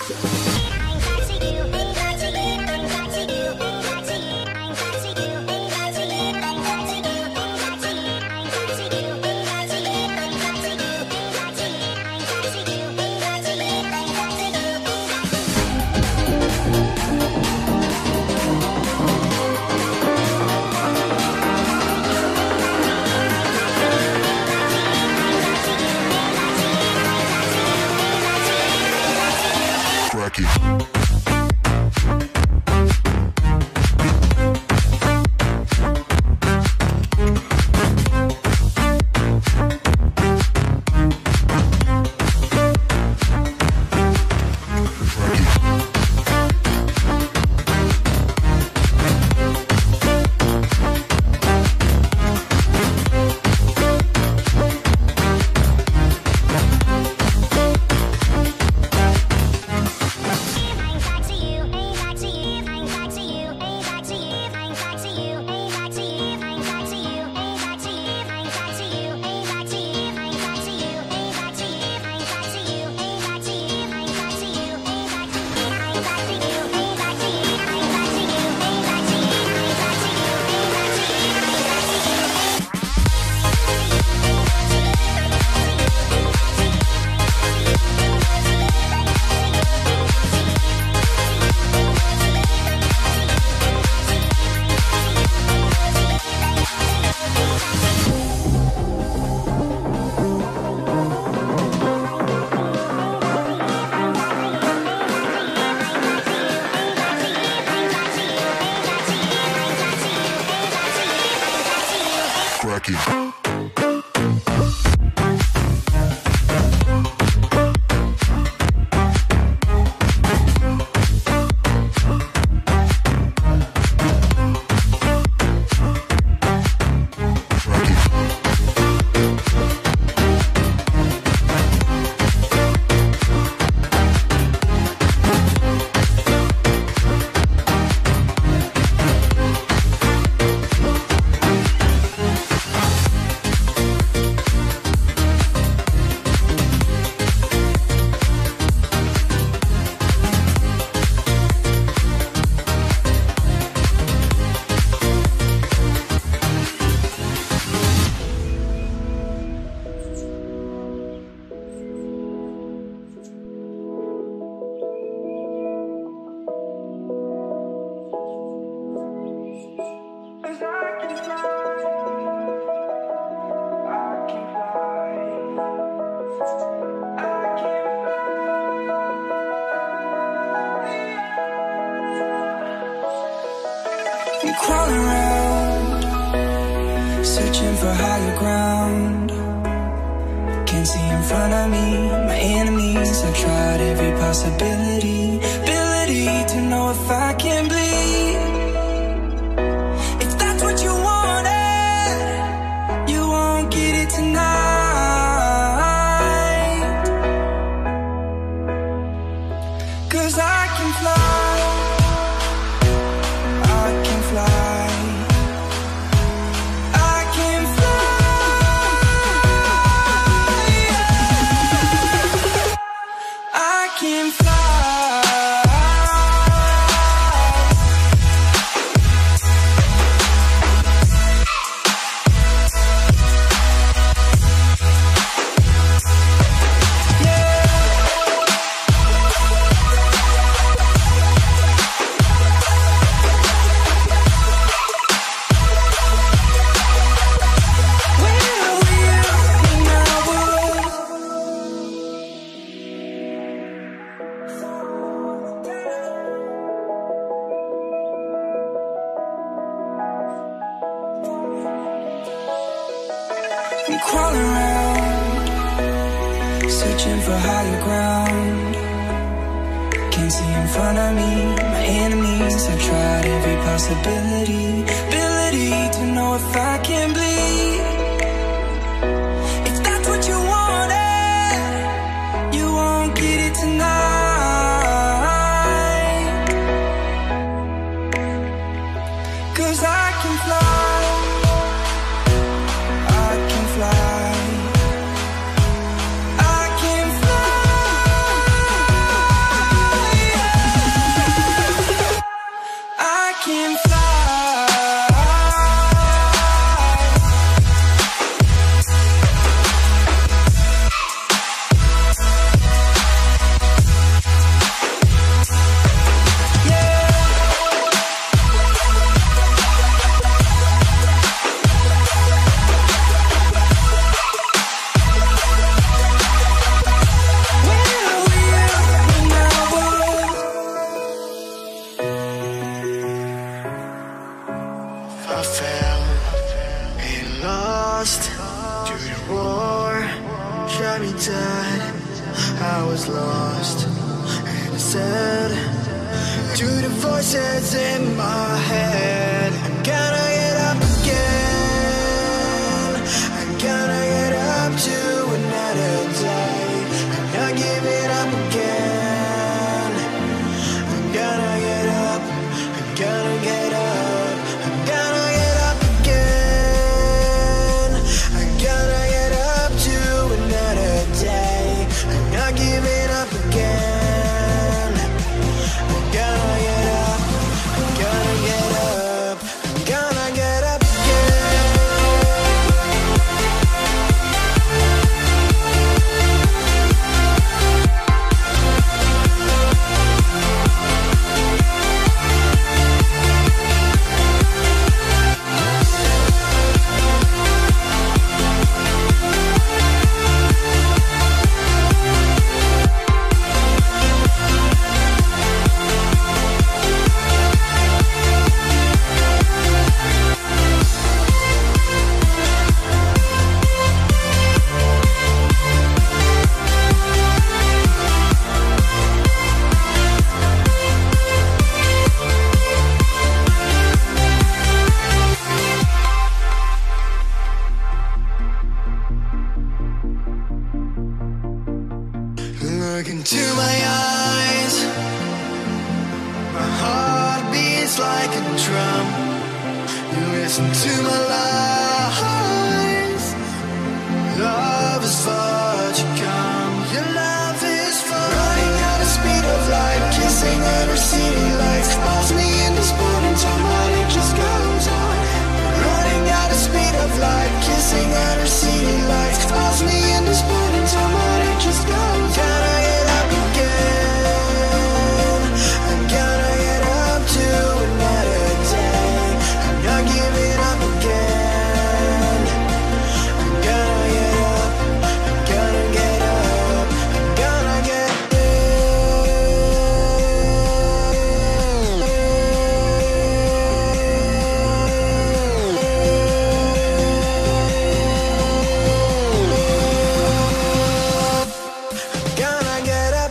Crawling around, searching for higher ground. Can't see in front of me, my enemies. I've tried every possibility, ability to know if I can bleed. If that's what you wanted, you won't get it tonight. 'Cause I can fly. I'm crawling around, searching for higher ground. Can't see in front of me, my enemies. I've tried every possibility, ability to know if I can bleed. If that's what you wanted, you won't get it tonight. 'Cause I can fly. I was lost and sad to the voices in my head. I'm gonna get up again. I'm gonna get up to another day. I'm not giving up again. I'm gonna get up. I'm gonna get up. I'm gonna get up again. I'm gonna get up to another day. I'm not giving up again. I'm gonna get up. I'm gonna get up. I'm gonna get up look into my eyes. My heart beats like a drum. You listen to my lies. Love is far to come. Your love is far. Running at the speed of light, kissing every city lights. Calls me in this morning time, but it just goes on. Running at the speed of light, kissing every city lights. Calls me in this morning time, but it just goes on. Gotta get up again. I'm gonna get up to another day. I'm not giving up again. I'm gonna get up. I'm gonna get up. I'm gonna get gonna get up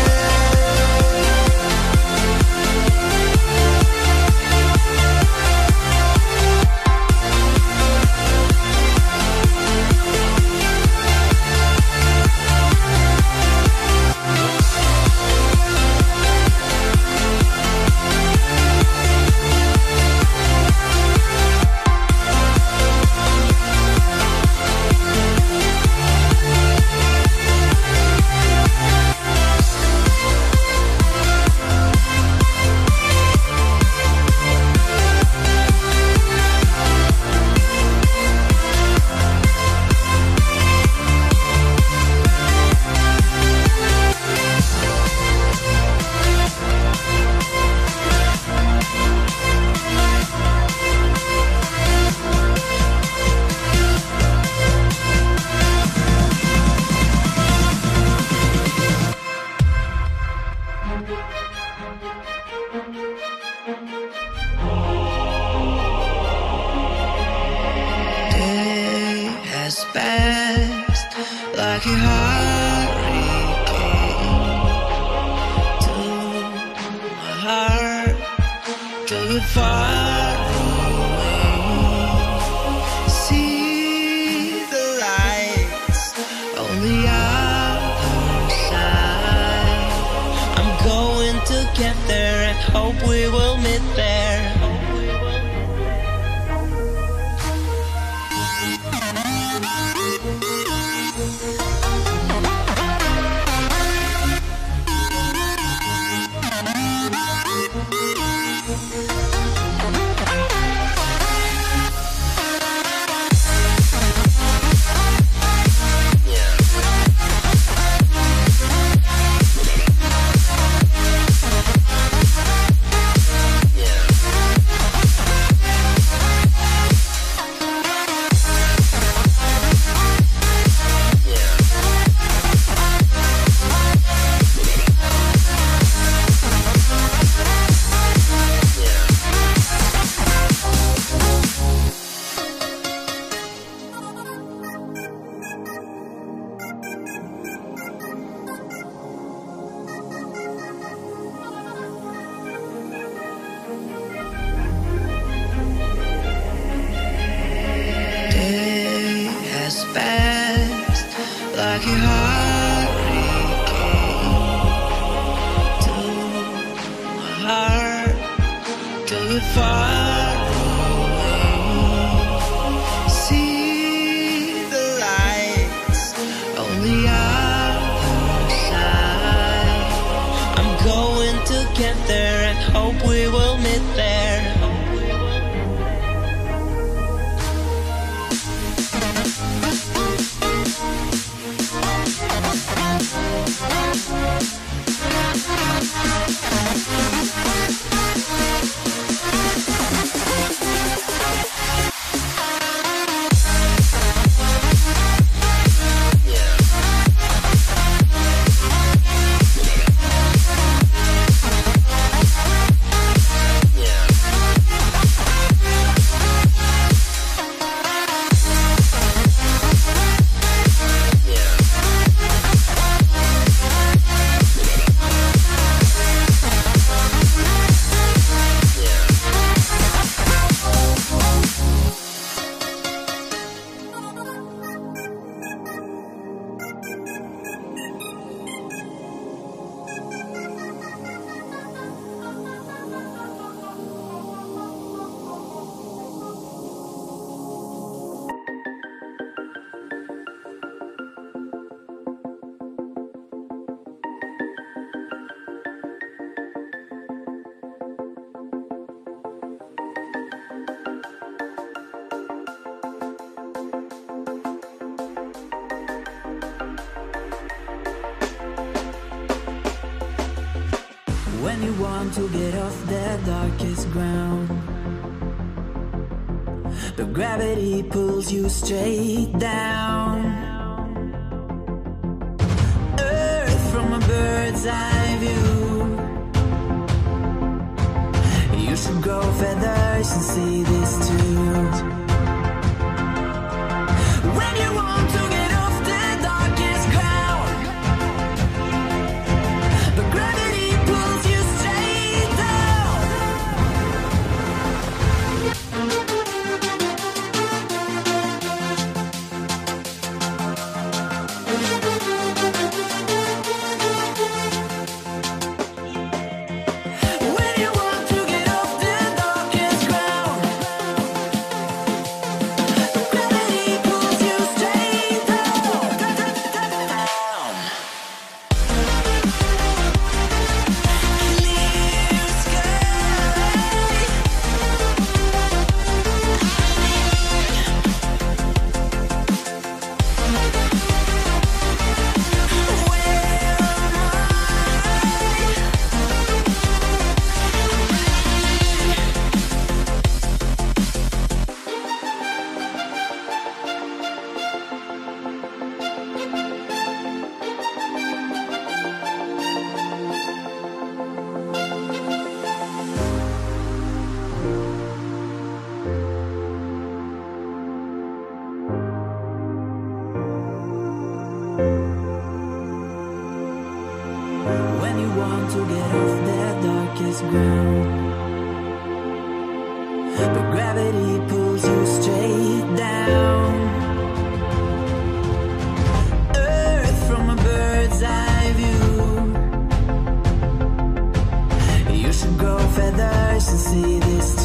day has passed like a hurricane to my heart, took it far away. See the lights on the other side. I'm going to get there and hope we will meet there. far away. See the lights on the other side. I'm going to get there and hope we will meet there. When you want to get off the darkest ground, but gravity pulls you straight down. Earth from a bird's eye view. You should grow feathers and see this too. When you want to get off the darkest ground, but gravity pulls you straight down. When you want to get off the darkest ground, but gravity pulls you straight down. Clear sky. When you want to get off the darkest ground, but gravity pulls you straight down. Earth from a bird's eye view. You should grow feathers and see this